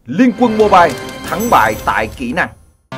Liên Quân Mobile, thắng bại tại kỹ năng.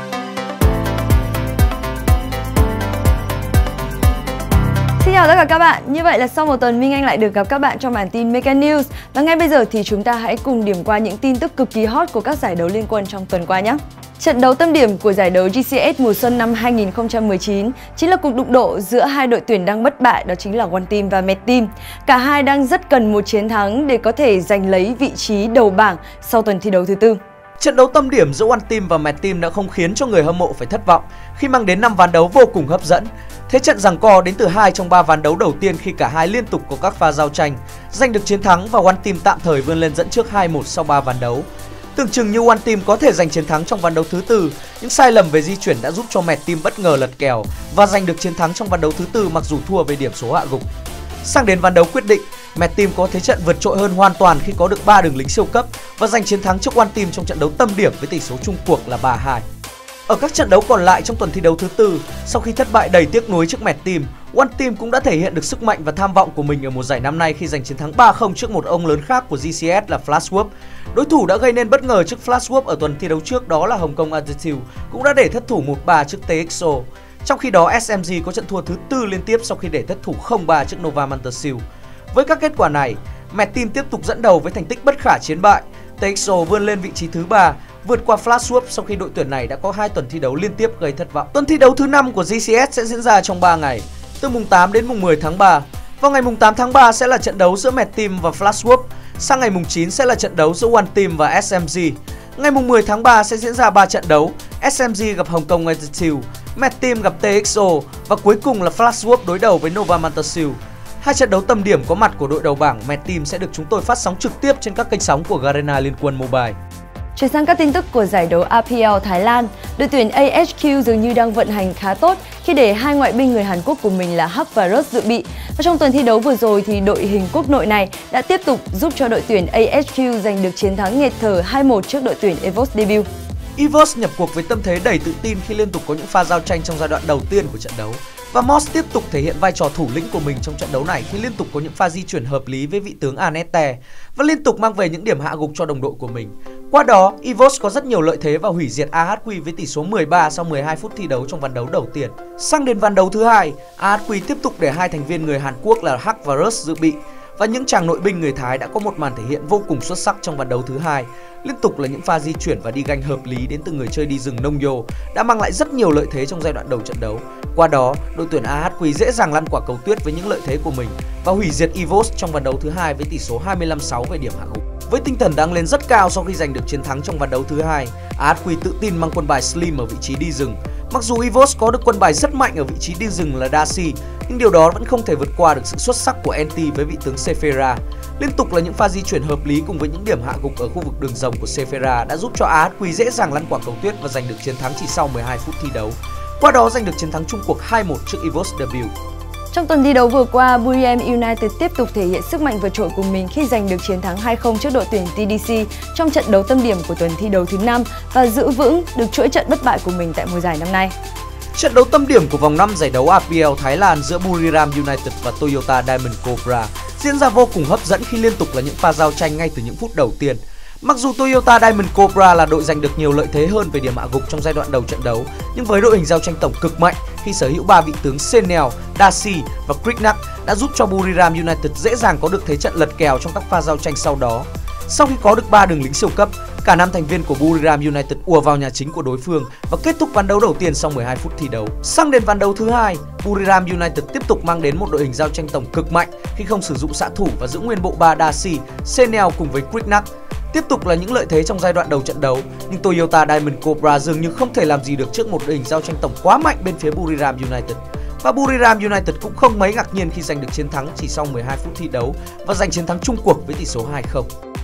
Xin chào tất cả các bạn, như vậy là sau một tuần Minh Anh lại được gặp các bạn trong bản tin Mega News. Và ngay bây giờ thì chúng ta hãy cùng điểm qua những tin tức cực kỳ hot của các giải đấu Liên Quân trong tuần qua nhé. Trận đấu tâm điểm của giải đấu GCS mùa xuân năm 2019 chính là cuộc đụng độ giữa hai đội tuyển đang bất bại, đó chính là One Team và Mad Team. Cả hai đang rất cần một chiến thắng để có thể giành lấy vị trí đầu bảng sau tuần thi đấu thứ tư. Trận đấu tâm điểm giữa One Team và Mad Team đã không khiến cho người hâm mộ phải thất vọng khi mang đến 5 ván đấu vô cùng hấp dẫn. Thế trận giằng co đến từ 2 trong 3 ván đấu đầu tiên khi cả hai liên tục có các pha giao tranh, giành được chiến thắng và One Team tạm thời vươn lên dẫn trước 2-1 sau 3 ván đấu. Tưởng chừng như One Team có thể giành chiến thắng trong ván đấu thứ tư, những sai lầm về di chuyển đã giúp cho Mad Team bất ngờ lật kèo và giành được chiến thắng trong ván đấu thứ tư mặc dù thua về điểm số hạ gục. Sang đến ván đấu quyết định, Mad Team có thế trận vượt trội hơn hoàn toàn khi có được 3 đường lính siêu cấp và giành chiến thắng trước One Team trong trận đấu tâm điểm với tỷ số chung cuộc là 3-2. Ở các trận đấu còn lại trong tuần thi đấu thứ tư, sau khi thất bại đầy tiếc nuối trước Mad Team, One Team cũng đã thể hiện được sức mạnh và tham vọng của mình ở mùa giải năm nay khi giành chiến thắng 3-0 trước một ông lớn khác của GCS là Flashwolf. Đối thủ đã gây nên bất ngờ trước Flashwolf ở tuần thi đấu trước đó là Hồng Kông Attitude cũng đã để thất thủ 1-3 trước TXO. Trong khi đó SMG có trận thua thứ tư liên tiếp sau khi để thất thủ 0-3 trước Nova Mantersil. Với các kết quả này, Mad Team tiếp tục dẫn đầu với thành tích bất khả chiến bại. TXO vươn lên vị trí thứ 3, vượt qua Flashwolf sau khi đội tuyển này đã có 2 tuần thi đấu liên tiếp gây thất vọng. Tuần thi đấu thứ 5 của GCS sẽ diễn ra trong 3 ngày, từ mùng 8 đến mùng 10 tháng 3. Vào ngày mùng 8 tháng 3 sẽ là trận đấu giữa Mad Team và Flashwolf. Sang ngày mùng 9 sẽ là trận đấu giữa One Team và SMG. Ngày mùng 10 tháng 3 sẽ diễn ra 3 trận đấu, SMG gặp Hồng Kông Attitude, Mad Team gặp TXO và cuối cùng là Flashwolf đối đầu với Nova Mantersil. 2 trận đấu tâm điểm có mặt của đội đầu bảng Mad Team sẽ được chúng tôi phát sóng trực tiếp trên các kênh sóng của Garena Liên Quân Mobile. Chuyển sang các tin tức của giải đấu APL Thái Lan, đội tuyển AHQ dường như đang vận hành khá tốt khi để hai ngoại binh người Hàn Quốc của mình là Hak và Rus dự bị. Và trong tuần thi đấu vừa rồi thì đội hình quốc nội này đã tiếp tục giúp cho đội tuyển AHQ giành được chiến thắng nghẹt thở 2-1 trước đội tuyển EVOS debut. EVOS nhập cuộc với tâm thế đầy tự tin khi liên tục có những pha giao tranh trong giai đoạn đầu tiên của trận đấu. Và Moss tiếp tục thể hiện vai trò thủ lĩnh của mình trong trận đấu này khi liên tục có những pha di chuyển hợp lý với vị tướng Anette và liên tục mang về những điểm hạ gục cho đồng đội của mình. Qua đó, EVOS có rất nhiều lợi thế và hủy diệt AHQ với tỷ số 13 sau 12 phút thi đấu trong ván đấu đầu tiên. Sang đến ván đấu thứ hai, AHQ tiếp tục để 2 thành viên người Hàn Quốc là Hak và Rus dự bị. Và những chàng nội binh người Thái đã có một màn thể hiện vô cùng xuất sắc trong ván đấu thứ hai. Liên tục là những pha di chuyển và đi ganh hợp lý đến từ người chơi đi rừng Nông Yo đã mang lại rất nhiều lợi thế trong giai đoạn đầu trận đấu. Qua đó, đội tuyển AHQ dễ dàng lăn quả cầu tuyết với những lợi thế của mình và hủy diệt EVOS trong ván đấu thứ hai với tỷ số 25-6 về điểm hạ gục. Với tinh thần đang lên rất cao sau khi giành được chiến thắng trong ván đấu thứ hai, AHQ tự tin mang quân bài Slim ở vị trí đi rừng. Mặc dù EVOS có được quân bài rất mạnh ở vị trí đi rừng là Darcy, nhưng điều đó vẫn không thể vượt qua được sự xuất sắc của NT với vị tướng Sephira. Liên tục là những pha di chuyển hợp lý cùng với những điểm hạ gục ở khu vực đường rồng của Sephira đã giúp cho AHQ dễ dàng lăn quả cầu tuyết và giành được chiến thắng chỉ sau 12 phút thi đấu. Qua đó giành được chiến thắng chung cuộc 2-1 trước EVOS debut. Trong tuần thi đấu vừa qua, Buriram United tiếp tục thể hiện sức mạnh vượt trội của mình khi giành được chiến thắng 2-0 trước đội tuyển TDC trong trận đấu tâm điểm của tuần thi đấu thứ 5 và giữ vững được chuỗi trận bất bại của mình tại mùa giải năm nay. Trận đấu tâm điểm của vòng 5 giải đấu APL Thái Lan giữa Buriram United và Toyota Diamond Cobra diễn ra vô cùng hấp dẫn khi liên tục là những pha giao tranh ngay từ những phút đầu tiên. Mặc dù Toyota Diamond Cobra là đội giành được nhiều lợi thế hơn về điểm hạ gục trong giai đoạn đầu trận đấu, nhưng với đội hình giao tranh tổng cực mạnh khi sở hữu 3 vị tướng Senel, Darcy và Kriknak đã giúp cho Buriram United dễ dàng có được thế trận lật kèo trong các pha giao tranh sau đó. Sau khi có được 3 đường lính siêu cấp, cả 5 thành viên của Buriram United ùa vào nhà chính của đối phương và kết thúc ván đấu đầu tiên sau 12 phút thi đấu. Sang đến ván đấu thứ hai, Buriram United tiếp tục mang đến một đội hình giao tranh tổng cực mạnh khi không sử dụng xạ thủ và giữ nguyên bộ 3 Darcy, Senel cùng với Kriknak. Tiếp tục là những lợi thế trong giai đoạn đầu trận đấu, nhưng Toyota Diamond Cobra dường như không thể làm gì được trước một đội hình giao tranh tổng quá mạnh bên phía Buriram United. Và Buriram United cũng không mấy ngạc nhiên khi giành được chiến thắng chỉ sau 12 phút thi đấu và giành chiến thắng chung cuộc với tỷ số 2-0.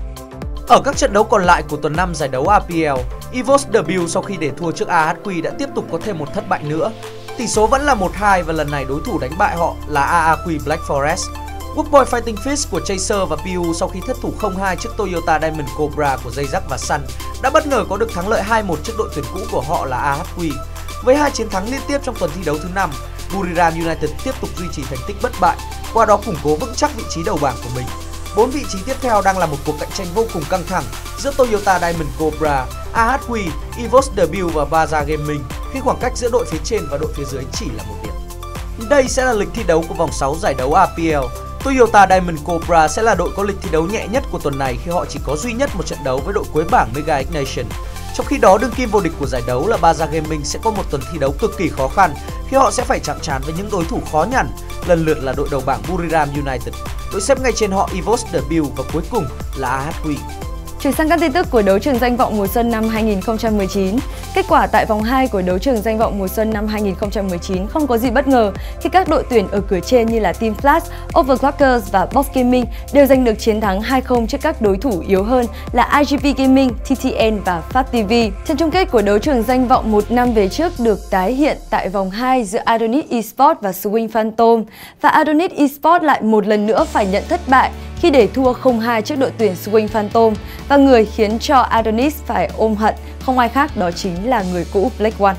Ở các trận đấu còn lại của tuần 5 giải đấu APL, EVOS debut sau khi để thua trước AHQ đã tiếp tục có thêm một thất bại nữa. Tỷ số vẫn là 1-2 và lần này đối thủ đánh bại họ là AAQ Black Forest. Workboy Fighting Fish của Chaser và PU sau khi thất thủ 0-2 trước Toyota Diamond Cobra của Zayzak và Sun đã bất ngờ có được thắng lợi 2-1 trước đội tuyển cũ của họ là AHQ. Với 2 chiến thắng liên tiếp trong tuần thi đấu thứ 5, Buriram United tiếp tục duy trì thành tích bất bại, qua đó củng cố vững chắc vị trí đầu bảng của mình. 4 vị trí tiếp theo đang là một cuộc cạnh tranh vô cùng căng thẳng giữa Toyota Diamond Cobra, AHW, Evos Debut và Baza Gaming khi khoảng cách giữa đội phía trên và đội phía dưới chỉ là 1 điểm. Đây sẽ là lịch thi đấu của vòng 6 giải đấu APL. Toyota Diamond Cobra sẽ là đội có lịch thi đấu nhẹ nhất của tuần này khi họ chỉ có duy nhất một trận đấu với đội cuối bảng Mega Ignition. Trong khi đó, đương kim vô địch của giải đấu là Baza Gaming sẽ có một tuần thi đấu cực kỳ khó khăn khi họ sẽ phải chạm trán với những đối thủ khó nhằn, lần lượt là đội đầu bảng Buriram United, đội xếp ngay trên họ Evos Debut và cuối cùng là AHW. Chuyển sang các tin tức của đấu trường danh vọng mùa xuân năm 2019. Kết quả tại vòng 2 của đấu trường danh vọng mùa xuân năm 2019 không có gì bất ngờ khi các đội tuyển ở cửa trên như là Team Flash, Overclockers và Boss Gaming đều giành được chiến thắng 2-0 trước các đối thủ yếu hơn là IGP Gaming, TTN và FatTV. Trận chung kết của đấu trường danh vọng một năm về trước được tái hiện tại vòng 2 giữa Adonis Esports và Swing Phantom, và Adonis Esports lại một lần nữa phải nhận thất bại khi để thua 0-2 trước đội tuyển Swing Phantom, và người khiến cho Adonis phải ôm hận không ai khác đó chính là người cũ Black One.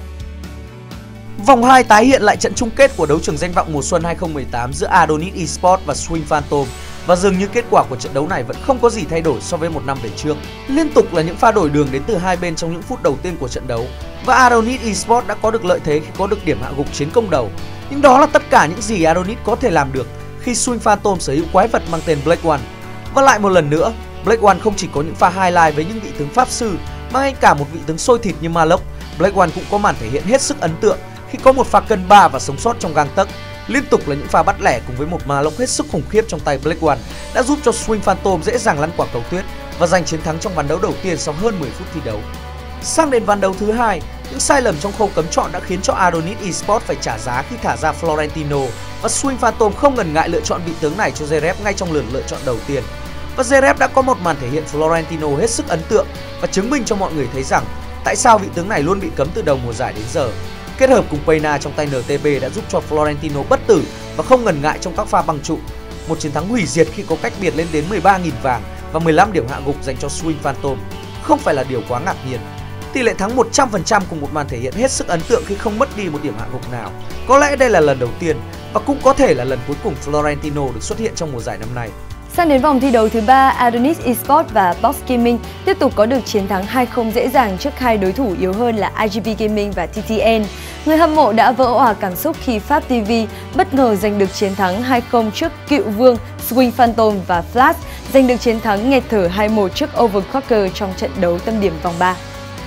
Vòng 2 tái hiện lại trận chung kết của đấu trường danh vọng mùa xuân 2018 giữa Adonis Esports và Swing Phantom, và dường như kết quả của trận đấu này vẫn không có gì thay đổi so với một năm về trước. Liên tục là những pha đổi đường đến từ hai bên trong những phút đầu tiên của trận đấu, và Adonis Esports đã có được lợi thế khi có được điểm hạ gục chiến công đầu. Nhưng đó là tất cả những gì Adonis có thể làm được khi Swing Phantom sở hữu quái vật mang tên Black One. Và lại một lần nữa, Black One không chỉ có những pha highlight với những vị tướng pháp sư mà ngay cả một vị tướng sôi thịt như Maloch, Black One cũng có màn thể hiện hết sức ấn tượng khi có một pha cân 3 và sống sót trong gang tấc. Liên tục là những pha bắt lẻ cùng với một Maloch hết sức khủng khiếp trong tay Black One đã giúp cho Swing Phantom dễ dàng lăn quả cầu tuyết và giành chiến thắng trong ván đấu đầu tiên sau hơn 10 phút thi đấu. Sang đến ván đấu thứ hai, những sai lầm trong khâu cấm chọn đã khiến cho Adonis Esports phải trả giá khi thả ra Florentino, và Swing Phantom không ngần ngại lựa chọn vị tướng này cho Zeref ngay trong lượt lựa chọn đầu tiên. Và Zeref đã có một màn thể hiện Florentino hết sức ấn tượng và chứng minh cho mọi người thấy rằng tại sao vị tướng này luôn bị cấm từ đầu mùa giải đến giờ. Kết hợp cùng Payna trong tay NTB đã giúp cho Florentino bất tử và không ngần ngại trong các pha băng trụ. Một chiến thắng hủy diệt khi có cách biệt lên đến 13.000 vàng và 15 điểm hạ gục dành cho Swing Phantom không phải là điều quá ngạc nhiên. Tỷ lệ thắng 100% cùng một màn thể hiện hết sức ấn tượng khi không mất đi một điểm hạ gục nào. Có lẽ đây là lần đầu tiên và cũng có thể là lần cuối cùng Florentino được xuất hiện trong mùa giải năm nay. Sang đến vòng thi đấu thứ 3, Adonis Esports và Boss Gaming tiếp tục có được chiến thắng 2-0 dễ dàng trước hai đối thủ yếu hơn là IGP Gaming và TTN. Người hâm mộ đã vỡ òa cảm xúc khi FatTV bất ngờ giành được chiến thắng 2-0 trước cựu vương Swing Phantom, và Flash giành được chiến thắng nghẹt thở 2-1 trước Overclocker trong trận đấu tâm điểm vòng 3.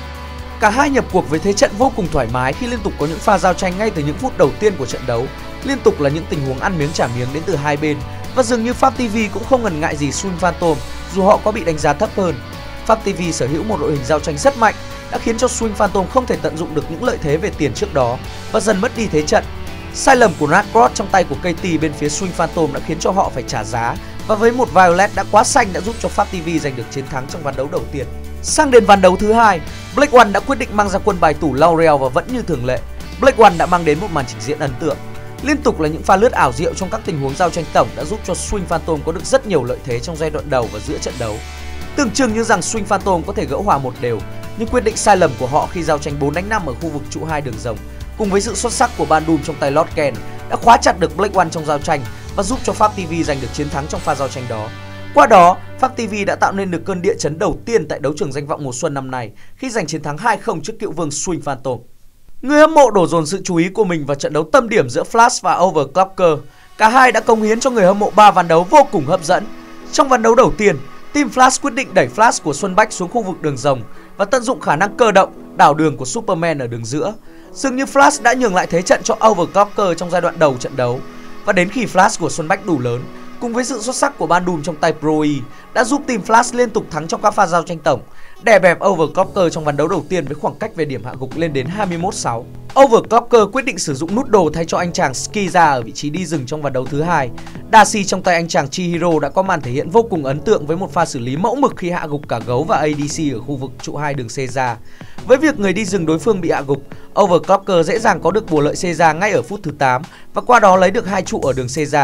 Cả hai nhập cuộc với thế trận vô cùng thoải mái khi liên tục có những pha giao tranh ngay từ những phút đầu tiên của trận đấu. Liên tục là những tình huống ăn miếng trả miếng đến từ hai bên, và dường như FatTV cũng không ngần ngại gì Swing Phantom dù họ có bị đánh giá thấp hơn. FatTV sở hữu một đội hình giao tranh rất mạnh đã khiến cho Swing Phantom không thể tận dụng được những lợi thế về tiền trước đó và dần mất đi thế trận. Sai lầm của Nacross trong tay của KT bên phía Swing Phantom đã khiến cho họ phải trả giá, và với một Violet đã quá xanh đã giúp cho FatTV giành được chiến thắng trong ván đấu đầu tiên. Sang đến ván đấu thứ hai, Black One đã quyết định mang ra quân bài tủ Laurel, và vẫn như thường lệ, Black One đã mang đến một màn trình diễn ấn tượng. Liên tục là những pha lướt ảo diệu trong các tình huống giao tranh tổng đã giúp cho Swing Phantom có được rất nhiều lợi thế trong giai đoạn đầu và giữa trận đấu. Tưởng chừng như rằng Swing Phantom có thể gỡ hòa một đều, nhưng quyết định sai lầm của họ khi giao tranh 4 đánh 5 ở khu vực trụ 2 đường rồng cùng với sự xuất sắc của Bandung trong tay Lord Ken đã khóa chặt được Black One trong giao tranh và giúp cho FatTV giành được chiến thắng trong pha giao tranh đó. Qua đó, FatTV đã tạo nên được cơn địa chấn đầu tiên tại đấu trường danh vọng mùa xuân năm nay khi giành chiến thắng 2-0 trước cựu vương Swing Phantom. Người hâm mộ đổ dồn sự chú ý của mình vào trận đấu tâm điểm giữa Flash và Overclocker. Cả hai đã cống hiến cho người hâm mộ 3 ván đấu vô cùng hấp dẫn. Trong ván đấu đầu tiên, Team Flash quyết định đẩy Flash của Xuân Bách xuống khu vực đường rồng và tận dụng khả năng cơ động, đảo đường của Superman ở đường giữa. Dường như Flash đã nhường lại thế trận cho Overclocker trong giai đoạn đầu trận đấu. Và đến khi Flash của Xuân Bách đủ lớn, cùng với sự xuất sắc của Bandung trong tay Pro E, đã giúp Team Flash liên tục thắng trong các pha giao tranh tổng, đè bẹp Overclocker trong ván đấu đầu tiên với khoảng cách về điểm hạ gục lên đến 21-6. Overclocker quyết định sử dụng nút đồ thay cho anh chàng Skiza ở vị trí đi rừng trong ván đấu thứ hai. Darcy trong tay anh chàng Chihiro đã có màn thể hiện vô cùng ấn tượng với một pha xử lý mẫu mực khi hạ gục cả gấu và ADC ở khu vực trụ 2 đường Caesar. Với việc người đi rừng đối phương bị hạ gục, Overclocker dễ dàng có được bùa lợi Caesar ngay ở phút thứ 8 và qua đó lấy được 2 trụ ở đường Caesar.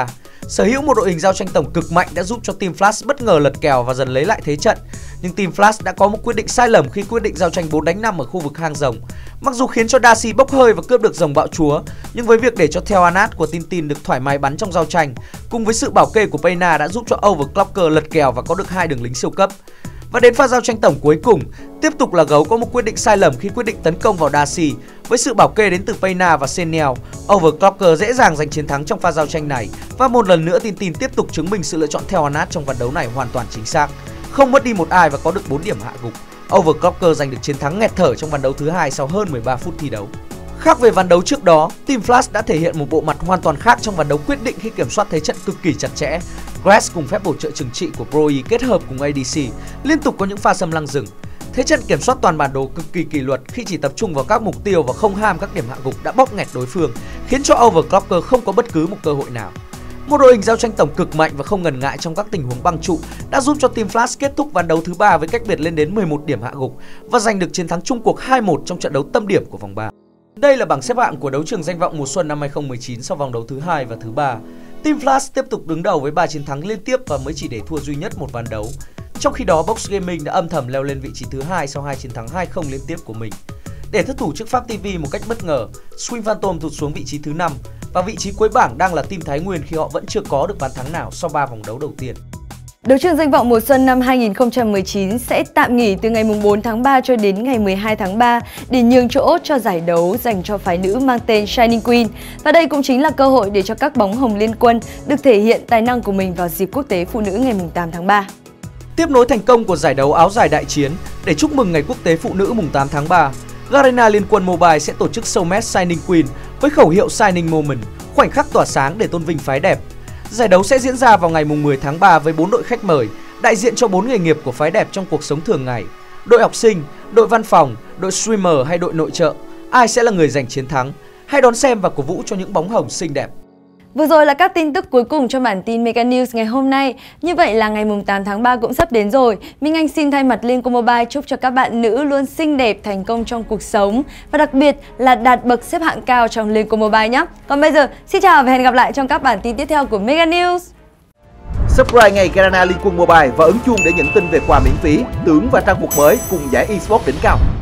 Sở hữu một đội hình giao tranh tổng cực mạnh đã giúp cho Team Flash bất ngờ lật kèo và dần lấy lại thế trận. Nhưng Team Flash đã có một quyết định sai lầm khi quyết định giao tranh 4-5 ở khu vực hang rồng. Mặc dù khiến cho Darcy bốc hơi và cướp được rồng bạo chúa, nhưng với việc để cho Theoanat của Tintin được thoải mái bắn trong giao tranh, cùng với sự bảo kê của Payna đã giúp cho Overclocker lật kèo và có được 2 đường lính siêu cấp. Và đến pha giao tranh tổng cuối cùng, tiếp tục là gấu có một quyết định sai lầm khi quyết định tấn công vào Darcy. Với sự bảo kê đến từ Payna và Senel, Overclocker dễ dàng giành chiến thắng trong pha giao tranh này. Và một lần nữa Tintin tiếp tục chứng minh sự lựa chọn Theoanat trong ván đấu này hoàn toàn chính xác. Không mất đi một ai và có được 4 điểm hạ gục. Overclocker giành được chiến thắng nghẹt thở trong ván đấu thứ hai sau hơn 13 phút thi đấu. Khác về ván đấu trước đó, Team Flash đã thể hiện một bộ mặt hoàn toàn khác trong ván đấu quyết định khi kiểm soát thế trận cực kỳ chặt chẽ. Grass cùng phép bổ trợ trừng trị của Pro-E kết hợp cùng ADC liên tục có những pha xâm lăng rừng. Thế trận kiểm soát toàn bản đồ cực kỳ kỷ luật khi chỉ tập trung vào các mục tiêu và không ham các điểm hạ gục đã bóp nghẹt đối phương, khiến cho Overclocker không có bất cứ một cơ hội nào. Một đội hình giao tranh tổng cực mạnh và không ngần ngại trong các tình huống băng trụ đã giúp cho Team Flash kết thúc ván đấu thứ 3 với cách biệt lên đến 11 điểm hạ gục và giành được chiến thắng chung cuộc 2-1 trong trận đấu tâm điểm của vòng 3. Đây là bảng xếp hạng của đấu trường danh vọng mùa xuân năm 2019 sau vòng đấu thứ 2 và thứ 3. Team Flash tiếp tục đứng đầu với 3 chiến thắng liên tiếp và mới chỉ để thua duy nhất một ván đấu. Trong khi đó, Box Gaming đã âm thầm leo lên vị trí thứ 2 sau 2 chiến thắng 2-0 liên tiếp của mình. Để thất thủ trước Pháp TV một cách bất ngờ, Swing Phantom tụt xuống vị trí thứ 5 và vị trí cuối bảng đang là Team Thái Nguyên khi họ vẫn chưa có được bàn thắng nào sau 3 vòng đấu đầu tiên. Đấu trường danh vọng mùa xuân năm 2019 sẽ tạm nghỉ từ ngày 4 tháng 3 cho đến ngày 12 tháng 3 để nhường chỗ cho giải đấu dành cho phái nữ mang tên Shining Queen. Và đây cũng chính là cơ hội để cho các bóng hồng liên quân được thể hiện tài năng của mình vào dịp quốc tế phụ nữ ngày 8 tháng 3. Tiếp nối thành công của giải đấu áo dài đại chiến, để chúc mừng ngày quốc tế phụ nữ mùng 8 tháng 3, Garena Liên quân Mobile sẽ tổ chức show match Shining Queen với khẩu hiệu Shining Moment, khoảnh khắc tỏa sáng để tôn vinh phái đẹp. Giải đấu sẽ diễn ra vào ngày 10 tháng 3 với 4 đội khách mời, đại diện cho 4 nghề nghiệp của phái đẹp trong cuộc sống thường ngày. Đội học sinh, đội văn phòng, đội streamer hay đội nội trợ, ai sẽ là người giành chiến thắng? Hãy đón xem và cổ vũ cho những bóng hồng xinh đẹp. Vừa rồi là các tin tức cuối cùng trong bản tin Mega News ngày hôm nay. Như vậy là ngày 8 tháng 3 cũng sắp đến rồi. Minh Anh xin thay mặt Liên Quân Mobile chúc cho các bạn nữ luôn xinh đẹp, thành công trong cuộc sống và đặc biệt là đạt bậc xếp hạng cao trong Liên Quân Mobile nhé. Còn bây giờ, xin chào và hẹn gặp lại trong các bản tin tiếp theo của Mega News. Subscribe ngay Garena Liên quân Mobile và ấn chuông để nhận tin về quà miễn phí, tưởng và trang phục mới cùng giải eSports đỉnh cao.